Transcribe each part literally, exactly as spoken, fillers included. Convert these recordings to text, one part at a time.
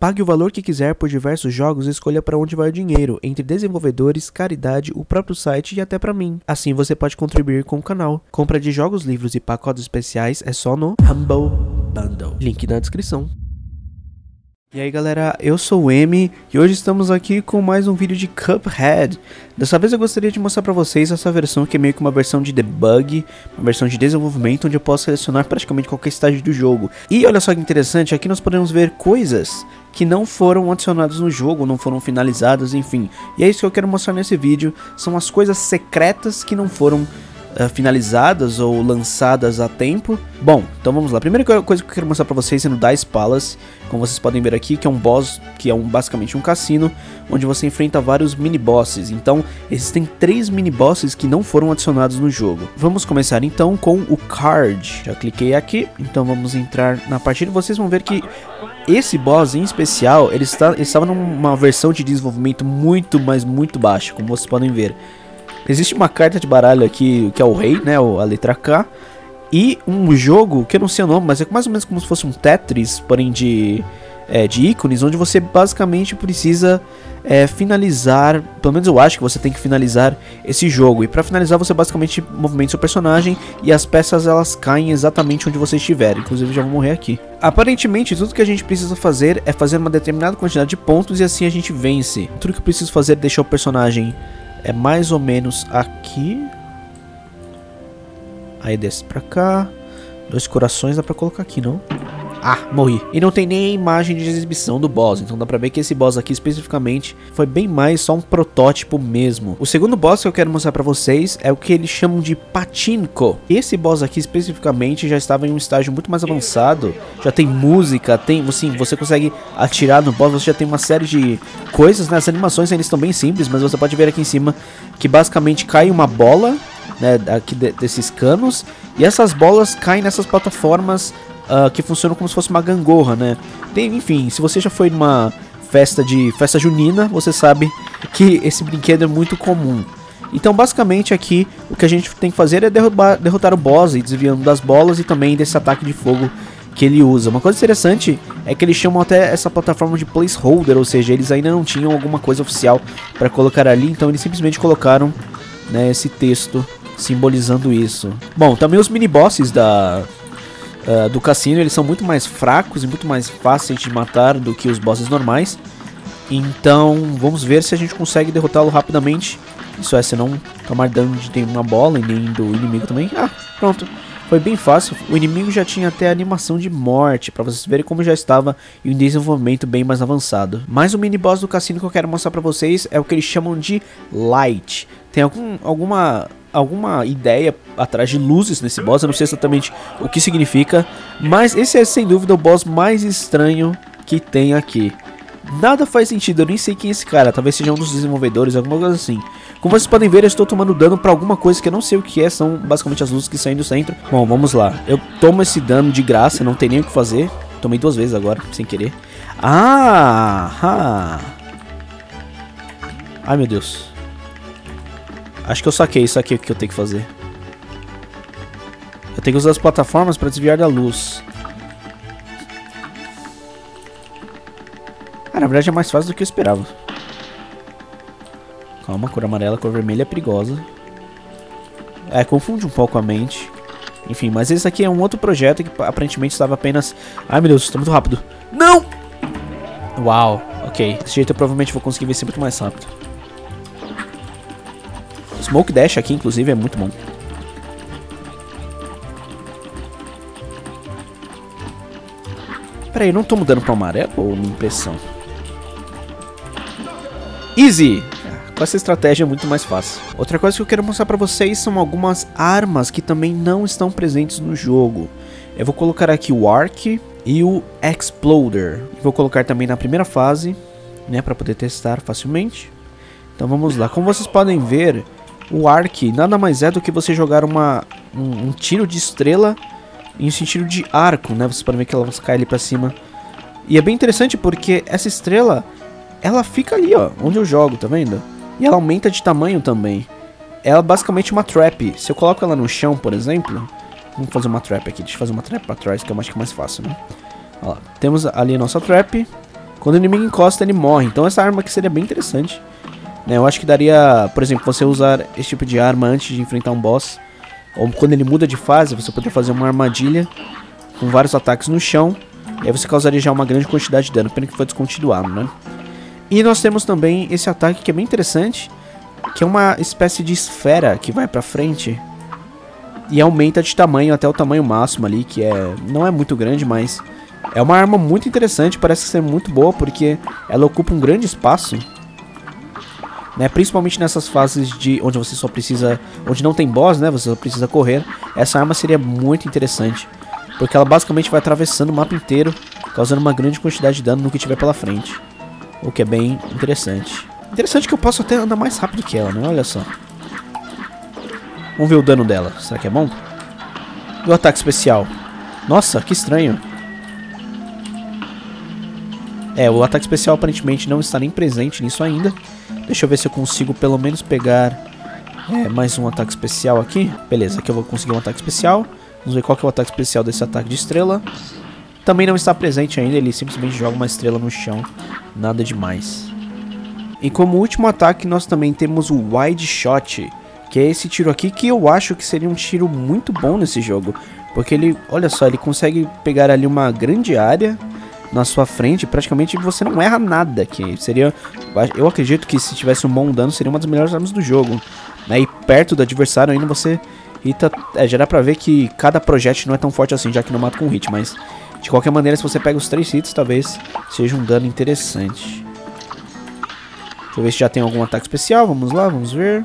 Pague o valor que quiser por diversos jogos e escolha para onde vai o dinheiro, entre desenvolvedores, caridade, o próprio site e até para mim. Assim você pode contribuir com o canal. Compra de jogos, livros e pacotes especiais é só no Humble Bundle. Link na descrição. E aí galera, eu sou o M e hoje estamos aqui com mais um vídeo de Cuphead. Dessa vez eu gostaria de mostrar pra vocês essa versão que é meio que uma versão de debug, uma versão de desenvolvimento onde eu posso selecionar praticamente qualquer estágio do jogo. E olha só que interessante, aqui nós podemos ver coisas que não foram adicionadas no jogo, não foram finalizadas, enfim. E é isso que eu quero mostrar nesse vídeo, são as coisas secretas que não foram Uh, finalizadas ou lançadas a tempo. Bom, então vamos lá. A primeira coisa que eu quero mostrar pra vocês é no Dice Palace, como vocês podem ver aqui, que é um boss, que é um, basicamente um cassino, onde você enfrenta vários mini-bosses. Então, existem três mini-bosses que não foram adicionados no jogo. Vamos começar então com o Card. Já cliquei aqui, então vamos entrar na partida. Vocês vão ver que esse boss em especial, ele, está, ele estava numa versão de desenvolvimento muito, mas muito baixa, como vocês podem ver. Existe uma carta de baralho aqui, que é o rei, né, a letra K. E um jogo, que eu não sei o nome, mas é mais ou menos como se fosse um Tetris, porém de, é, de ícones, onde você basicamente precisa é, finalizar, pelo menos eu acho que você tem que finalizar esse jogo. E para finalizar você basicamente movimenta seu personagem e as peças elas caem exatamente onde você estiver. Inclusive já vou morrer aqui. Aparentemente tudo que a gente precisa fazer é fazer uma determinada quantidade de pontos e assim a gente vence. Tudo que eu preciso fazer é deixar o personagem é mais ou menos aqui. Aí desce pra cá. Dois corações dá pra colocar aqui, não? Ah, morri. E não tem nem a imagem de exibição do boss. Então dá pra ver que esse boss aqui especificamente foi bem mais só um protótipo mesmo. O segundo boss que eu quero mostrar pra vocês é o que eles chamam de Pachinko. Esse boss aqui especificamente já estava em um estágio muito mais avançado. Já tem música, tem, assim, você consegue atirar no boss. Você já tem uma série de coisas, né? As animações eles estão bem simples, mas você pode ver aqui em cima que basicamente cai uma bola, né, aqui de, desses canos. E essas bolas caem nessas plataformas Uh, que funcionam como se fosse uma gangorra, né? Tem, enfim, se você já foi numa festa de festa junina, você sabe que esse brinquedo é muito comum. Então, basicamente aqui o que a gente tem que fazer é derrubar, derrotar o boss, e desviando das bolas e também desse ataque de fogo que ele usa. Uma coisa interessante é que eles chamam até essa plataforma de placeholder, ou seja, eles ainda não tinham alguma coisa oficial para colocar ali, então eles simplesmente colocaram, né, esse texto simbolizando isso. Bom, também os mini bosses da Uh, do cassino, eles são muito mais fracos e muito mais fáceis de matar do que os bosses normais. Então vamos ver se a gente consegue derrotá-lo rapidamente. Isso é, se não tomar dano de nenhuma bola e nem do inimigo também. Ah, pronto, foi bem fácil. O inimigo já tinha até animação de morte, para vocês verem como já estava em um desenvolvimento bem mais avançado. Mas o mini boss do cassino que eu quero mostrar para vocês é o que eles chamam de Light. Tem algum, alguma... alguma ideia atrás de luzes nesse boss, eu não sei exatamente o que significa, mas esse é sem dúvida o boss mais estranho que tem aqui. Nada faz sentido, eu nem sei quem é esse cara, talvez seja um dos desenvolvedores, alguma coisa assim. Como vocês podem ver, eu estou tomando dano para alguma coisa que eu não sei o que é, são basicamente as luzes que saem do centro. Bom, vamos lá, eu tomo esse dano de graça, não tem nem o que fazer, tomei duas vezes agora, sem querer. Ah, ah. Ai meu Deus. Acho que eu saquei, saquei o que eu tenho que fazer. Eu tenho que usar as plataformas para desviar da luz. Ah, na verdade é mais fácil do que eu esperava. Calma, cor amarela, cor vermelha é perigosa. É, confunde um pouco a mente. Enfim, mas esse aqui é um outro projeto que aparentemente estava apenas... Ai meu Deus, está muito rápido. Não! Uau, ok. Desse jeito eu provavelmente vou conseguir vencer muito mais rápido. Smoke Dash aqui, inclusive, é muito bom. Pera aí, eu não tô mudando pra amarelo ou minha impressão? Easy! Com essa estratégia é muito mais fácil. Outra coisa que eu quero mostrar pra vocês são algumas armas que também não estão presentes no jogo. Eu vou colocar aqui o Arc e o Exploder. Vou colocar também na primeira fase, né, pra poder testar facilmente. Então vamos lá. Como vocês podem ver, o Arc nada mais é do que você jogar uma, um, um tiro de estrela em sentido de arco, né? Vocês podem ver que ela cai ali pra cima. E é bem interessante porque essa estrela, ela fica ali, ó, onde eu jogo, tá vendo? E ela aumenta de tamanho também. Ela é basicamente uma trap. Se eu coloco ela no chão, por exemplo... Vamos fazer uma trap aqui. Deixa eu fazer uma trap pra trás, que eu acho que é mais fácil, né? Ó lá. Temos ali a nossa trap. Quando o inimigo encosta, ele morre. Então essa arma aqui seria bem interessante, né? Eu acho que daria, por exemplo, você usar esse tipo de arma antes de enfrentar um boss. Ou quando ele muda de fase, você poderia fazer uma armadilha com vários ataques no chão. E aí você causaria já uma grande quantidade de dano. Pena que foi descontinuado, né? E nós temos também esse ataque que é bem interessante, que é uma espécie de esfera que vai pra frente e aumenta de tamanho até o tamanho máximo ali, que é não é muito grande, mas é uma arma muito interessante, parece ser muito boa, porque ela ocupa um grande espaço, né? Principalmente nessas fases de onde você só precisa, onde não tem boss, né? Você só precisa correr. Essa arma seria muito interessante, porque ela basicamente vai atravessando o mapa inteiro, causando uma grande quantidade de dano no que tiver pela frente, o que é bem interessante. Interessante que eu posso até andar mais rápido que ela, né? Olha só. Vamos ver o dano dela. Será que é bom? E o ataque especial? Nossa, que estranho. É, o ataque especial aparentemente não está nem presente nisso ainda. Deixa eu ver se eu consigo pelo menos pegar é, mais um ataque especial aqui. Beleza, aqui eu vou conseguir um ataque especial. Vamos ver qual que é o ataque especial desse ataque de estrela. Também não está presente ainda, ele simplesmente joga uma estrela no chão. Nada demais. E como último ataque nós também temos o Wide Shot, que é esse tiro aqui que eu acho que seria um tiro muito bom nesse jogo. Porque ele, olha só, ele consegue pegar ali uma grande área na sua frente, praticamente você não erra nada, que seria, eu acredito que se tivesse um bom dano seria uma das melhores armas do jogo. Aí perto do adversário ainda você hita, é, já dá pra ver que cada projétil não é tão forte assim, já que não mata com hit, mas de qualquer maneira se você pega os três hits talvez seja um dano interessante. Deixa eu ver se já tem algum ataque especial, vamos lá, vamos ver.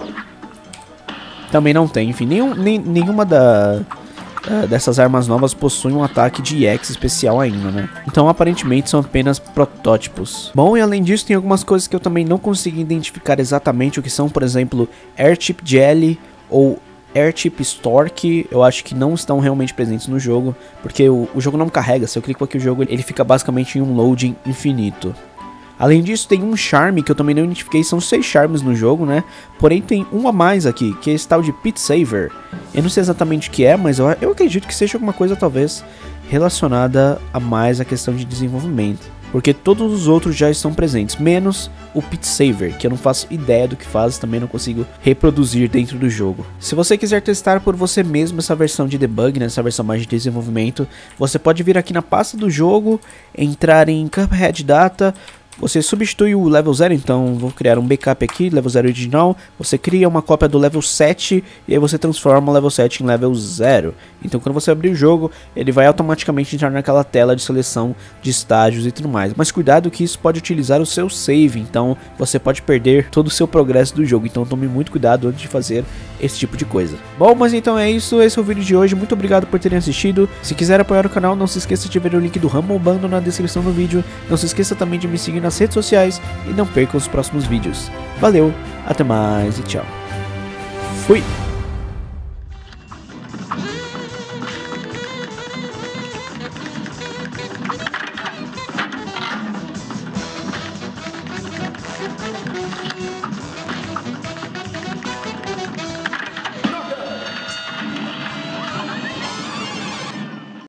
Também não tem, enfim, nenhum, nem, nenhuma da, uh, dessas armas novas possui um ataque de E X especial ainda, né? Então aparentemente são apenas protótipos. Bom, e além disso tem algumas coisas que eu também não consegui identificar exatamente o que são, por exemplo, Airchip Jelly ou Airchip Stork, eu acho que não estão realmente presentes no jogo, porque o, o jogo não carrega, se eu clico aqui o jogo ele fica basicamente em um loading infinito. Além disso, tem um charme que eu também não identifiquei, são seis charmes no jogo, né? Porém, tem um a mais aqui, que é esse tal de Pit Saver. Eu não sei exatamente o que é, mas eu, eu acredito que seja alguma coisa, talvez, relacionada a mais a questão de desenvolvimento. Porque todos os outros já estão presentes, menos o Pit Saver, que eu não faço ideia do que faz, também não consigo reproduzir dentro do jogo. Se você quiser testar por você mesmo essa versão de debug, né, essa versão mais de desenvolvimento, você pode vir aqui na pasta do jogo, entrar em Cuphead Data. Você substitui o level zero, então vou criar um backup aqui, level zero original. Você cria uma cópia do level sete e aí você transforma o level sete em level zero. Então quando você abrir o jogo, ele vai automaticamente entrar naquela tela de seleção de estágios e tudo mais. Mas cuidado que isso pode utilizar o seu save, então você pode perder todo o seu progresso do jogo. Então tome muito cuidado antes de fazer esse tipo de coisa. Bom, mas então é isso, esse é o vídeo de hoje. Muito obrigado por terem assistido. Se quiser apoiar o canal, não se esqueça de ver o link do Humble Bundle na descrição do vídeo. Não se esqueça também de me seguir nas redes sociais e não perca os próximos vídeos. Valeu, até mais e tchau. Fui!